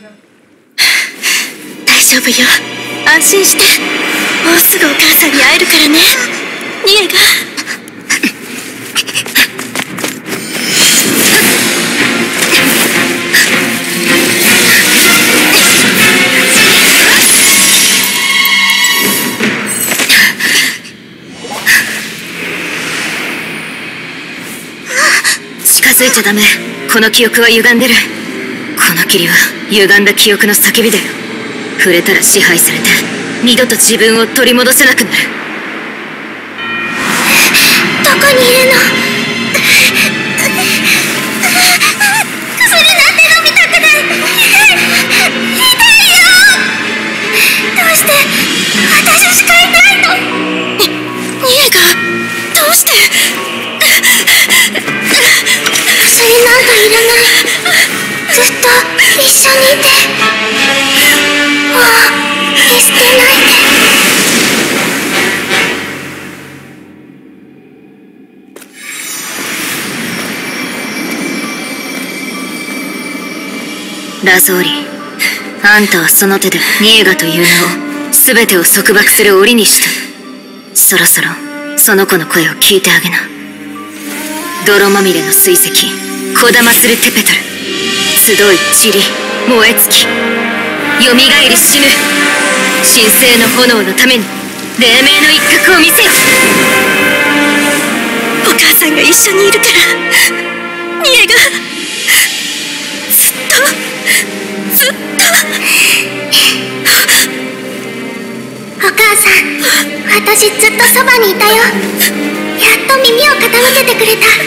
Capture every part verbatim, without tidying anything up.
大丈夫よ。安心して。もうすぐお母さんに会えるからね、ニエが。近づいちゃダメ。この記憶は歪んでる。この霧は歪んだ記憶の叫びだよ。触れたら支配されて二度と自分を取り戻せなくなる。どこにいるの？薬なんて飲みたくない。痛いよ。どうして私しかいないの？に、ニエがどうして？薬なんかいらない。ずっと一緒にいて。もう決してないで。ラゾーリ、あんたはその手でニエガという名を全てを束縛する檻にした。そろそろその子の声を聞いてあげな。泥まみれの水石、こだまするテペトル、集い塵、燃え尽き、よみがえり死ぬ。神聖の炎のために黎明の一角を見せよ。お母さんが一緒にいるから、ニエがずっとずっと。お母さん、私ずっとそばにいたよ。やっと耳を傾けてくれた。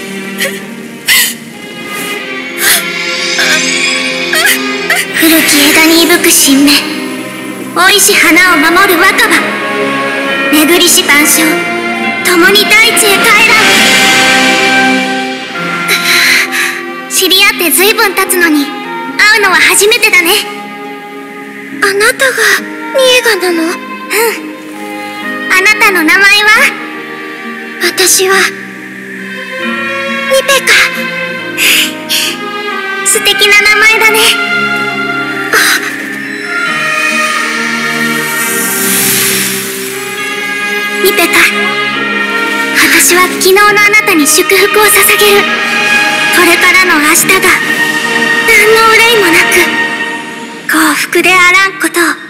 古き枝に息吹く新芽、生いし花を守る若葉、巡りし万象、共に大地へ帰らん。知り合って随分経つのに会うのは初めてだね。あなたがニエガなの？うん。あなたの名前は？私はニペカ。素敵な名前だね。ニペカ、私は昨日のあなたに祝福を捧げる。これからの明日が何の憂いもなく幸福であらんことを。